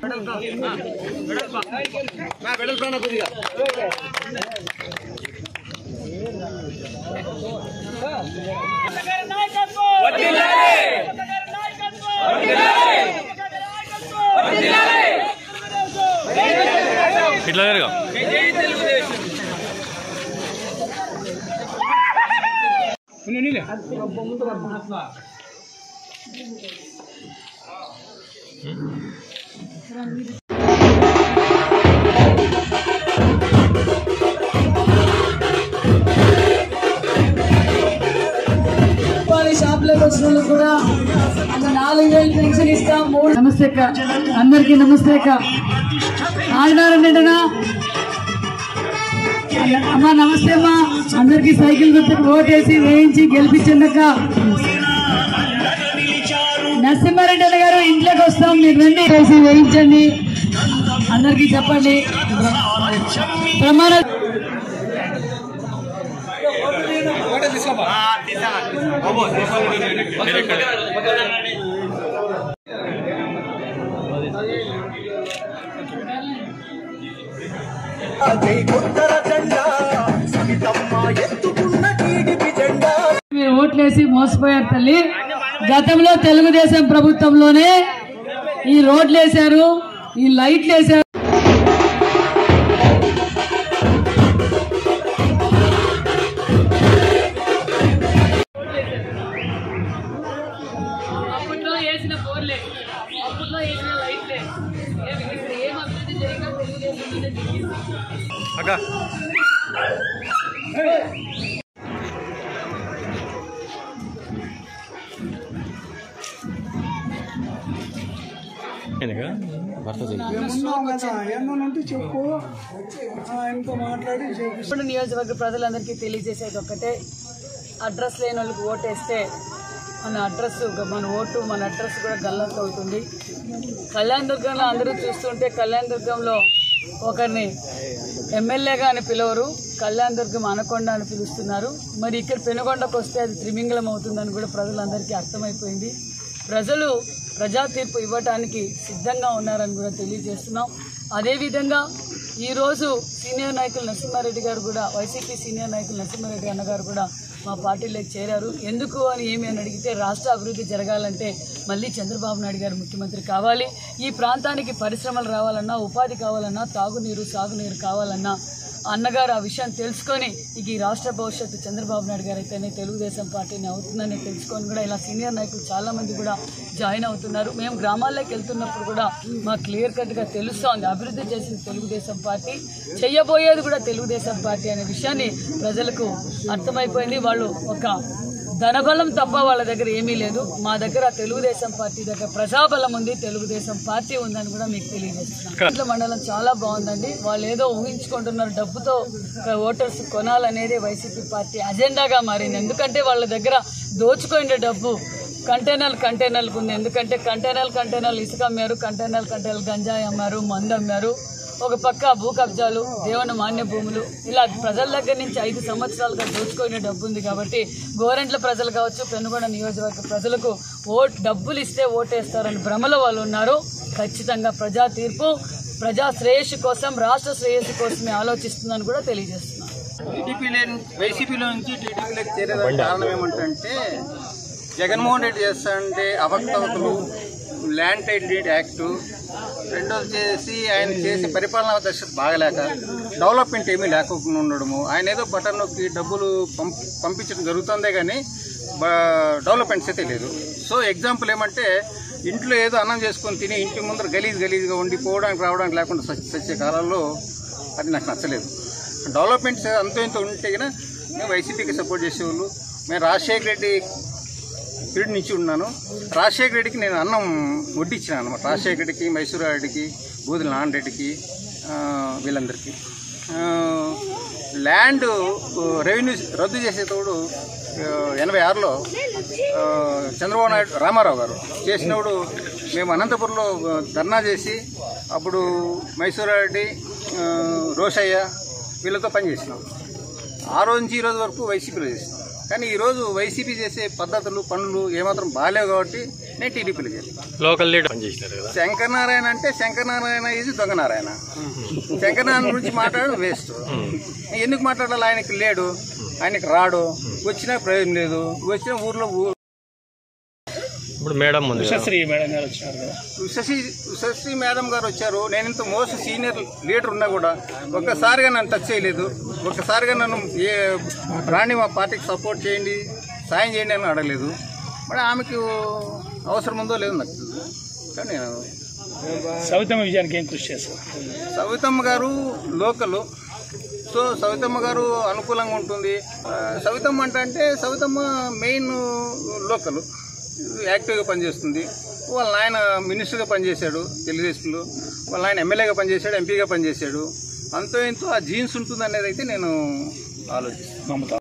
షాప్లోకి వచ్చిన కూడా 4000 పెన్షన్ ఇస్తాం. నమస్తే అక్క, అందరికీ నమస్తే అక్క. ఆడినారన్నా అమ్మా, నమస్తే అమ్మా. అందరికి సైకిల్ గుర్తుకు ఓటేసి వేయించి గెలిపించండి అక్క. నరసింహారెడ్డి అన్న గారు ఇంట్లోకి వస్తాం, మీరు రండి, వేసి వేయించండి. అందరికి చెప్పండి. ప్రమాణ మీరు ఓట్లేసి మోసపోయారు తల్లి. గతంలో తెలుగుదేశం ప్రభుత్వంలోనే ఈ రోడ్లు వేశారు, ఈ లైట్లు వేశారు. అప్పట్లో వేసిన బోర్లే, అప్పట్లో వేసిన లైట్లే, ఏం అభివృద్ధి జరిగినా తెలుగుదేశంలోనే జరిగింది. నియోజకవర్గ ప్రజలందరికీ తెలియజేసేది ఒక్కటే, అడ్రస్ లేని వాళ్ళకి ఓటేస్తే మన అడ్రస్, మన ఓటు, మన అడ్రస్ కూడా గల్లంత అవుతుంది. కళ్యాణ్ దుర్గంలో అందరూ చూస్తుంటే కళ్యాణ్ దుర్గంలో ఒకరిని ఎమ్మెల్యేగా అని పిలవరు, కళ్యాణ్ దుర్గం అనకొండ అని పిలుస్తున్నారు. మరి ఇక్కడ పెనుగొండకు వస్తే అది త్రిమింగళం అవుతుందని కూడా ప్రజలందరికీ అర్థమైపోయింది. ప్రజలు ప్రజా తీర్పు ఇవ్వటానికి సిద్ధంగా ఉన్నారని కూడా తెలియజేస్తున్నాం. అదేవిధంగా ఈరోజు సీనియర్ నాయకులు నరసింహారెడ్డి గారు కూడా, వైసీపీ సీనియర్ నాయకులు నరసింహారెడ్డి అన్నగారు కూడా మా పార్టీలోకి చేరారు. ఎందుకు అని ఏమి అని అడిగితే, రాష్ట్ర అభివృద్ధి జరగాలంటే మళ్ళీ చంద్రబాబు నాయుడు గారు ముఖ్యమంత్రి కావాలి, ఈ ప్రాంతానికి పరిశ్రమలు రావాలన్నా, ఉపాధి కావాలన్నా, తాగునీరు సాగునీరు కావాలన్నా అన్నగారు ఆ విషయం తెలుసుకొని ఇక ఈ రాష్ట్ర భవిష్యత్తు చంద్రబాబు నాయుడు గారు అయితేనే తెలుగుదేశం పార్టీని అవుతుందని తెలుసుకొని కూడా ఇలా సీనియర్ నాయకులు చాలామంది కూడా జాయిన్ అవుతున్నారు. మేము గ్రామాల్లోకి వెళ్తున్నప్పుడు కూడా మాకు క్లియర్ కట్గా తెలుస్తోంది, అభివృద్ధి చేసిన తెలుగుదేశం పార్టీ, చెయ్యబోయేది కూడా తెలుగుదేశం పార్టీ అనే విషయాన్ని ప్రజలకు అర్థమైపోయింది. వాళ్ళు ఒక ధనబలం తప్ప వాళ్ళ దగ్గర ఏమీ లేదు. మా దగ్గర తెలుగుదేశం పార్టీ దగ్గర ప్రజాబలం ఉంది, తెలుగుదేశం పార్టీ ఉందని కూడా మీకు తెలియజేస్తున్నాం. మండలం చాలా బాగుందండి. వాళ్ళు ఏదో ఊహించుకుంటున్నారు, డబ్బుతో ఓటర్స్ కొనాలనేది వైసీపీ పార్టీ అజెండాగా మారింది. ఎందుకంటే వాళ్ళ దగ్గర దోచుకునే డబ్బు కంటైనర్లకు ఉంది. ఎందుకంటే కంటైనర్లు ఇసుక అమ్మారు, కంటైనర్లు గంజాయి అమ్మారు, మందు అమ్మారు. ఒక పక్క భూ కబ్జాలు, దేవన మాన్య భూములు, ఇలా ప్రజల దగ్గర నుంచి 5 సంవత్సరాలుగా దోచుకునే డబ్బు ఉంది. కాబట్టి గోరెంట్ల ప్రజలు కావచ్చు, పెనుగొండ నియోజకవర్గ ప్రజలకు డబ్బులు ఇస్తే ఓటేస్తారని భ్రమలో వాళ్ళు ఉన్నారు. ఖచ్చితంగా ప్రజా తీర్పు ప్రజా శ్రేయస్సు కోసం, రాష్ట్ర శ్రేయస్సు కోసమే ఆలోచిస్తుందని కూడా తెలియజేస్తున్నాను. వైసీపీలో నుంచి టీడీపీలోకి చేరేదానికి కారణం ఏమంటే, జగన్మోహన్ రెడ్డి చేస్తానంటే అవకతవకలు, ల్యాండ్ టైటిల్ యాక్టు, రెండోది చేసి ఆయన చేసే పరిపాలనా దశ బాగలేక డెవలప్మెంట్ ఏమీ లేకుండా ఉండడము, ఆయన ఏదో బటన్ నొక్కి డబ్బులు పంపించడం జరుగుతుందే కానీ డెవలప్మెంట్స్ అయితే లేదు. సో ఎగ్జాంపుల్ ఏమంటే, ఇంట్లో ఏదో అన్నం చేసుకొని తిని ఇంటి ముందర గలీజ్గా ఉండి పోవడానికి రావడానికి లేకుండా సచ్చే కాలంలో అది నాకు నచ్చలేదు. డెవలప్మెంట్స్ అంతో ఇంత ఉంటే కన్నా మేము వైసీపీకి సపోర్ట్ చేసేవాళ్ళు. మేము రాజశేఖర రెడ్డి పీరియడ్ నుంచి ఉన్నాను. రాజశేఖర రెడ్డికి నేను అన్నం వడ్డించినాను అనమాట. రాజశేఖర రెడ్డికి, మైసూరారెడ్డికి, బూదుల నాన్నరెడ్డికి, వీళ్ళందరికీ. ల్యాండ్ రెవెన్యూ రద్దు చేసేటప్పుడు 86లో చంద్రబాబు నాయుడు, రామారావు గారు చేసినప్పుడు మేము అనంతపురంలో ధర్నా చేసి అప్పుడు మైసూరారెడ్డి, రోషయ్య వీళ్ళతో పనిచేసినాం. ఆ రోజు నుంచి ఈ రోజు వరకు వైసీపీలో చేసినాం. కానీ ఈరోజు వైసీపీ చేసే పద్ధతులు పనులు ఏమాత్రం బాగాలేవు కాబట్టి నేను టీడీపీలో చేస్తాను. లోకల్ లీడర్ పనిచేసినారు కదా. శంకరనారాయణ అంటే శంకరనారాయణ ఇది దొంగనారాయణ. శంకరనారాయణ గురించి మాట్లాడడం వేస్ట్. ఎందుకు మాట్లాడాలి? ఆయనకి లేడు, ఆయనకి రాడు, వచ్చినా ప్రయోజనం లేదు. వచ్చిన ఊర్లో ఇప్పుడు మేడం ఉంది, ఉషశ్రీ మేడం గారు వచ్చారు కదా. ఉషశ్రీ మేడం గారు వచ్చారు. నేను ఇంత మోస్ట్ సీనియర్ లీడర్ ఉన్నా కూడా ఒక్కసారిగా నన్ను టచ్ చేయలేదు. ఒక్కసారిగా నన్ను రాణి మా పార్టీకి సపోర్ట్ చేయండి, సాయం చేయండి అని అడగలేదు. మరి ఆమెకు అవసరం ఉందో లేదో నాకు తెలుసు. కానీ నేను సవితమ్మ విజయానికి ఏం కృషి చేస్తారు? సవితమ్మ గారు లోకల్, సో సవితమ్మ గారు అనుకూలంగా ఉంటుంది. సవితమ్మ అంటే సవితమ్మ మెయిన్ లోకల్, యాక్టివ్గా పనిచేస్తుంది. వాళ్ళ నాయన మినిస్టర్గా పనిచేశాడు తెలుగుదేశంలో, వాళ్ళ నాయన ఎమ్మెల్యేగా పనిచేశాడు, ఎంపీగా పనిచేశాడు. అంతో ఇంతో ఆ జీన్స్ ఉంటుంది అనేది అయితే నేను ఆలోచిస్తాను.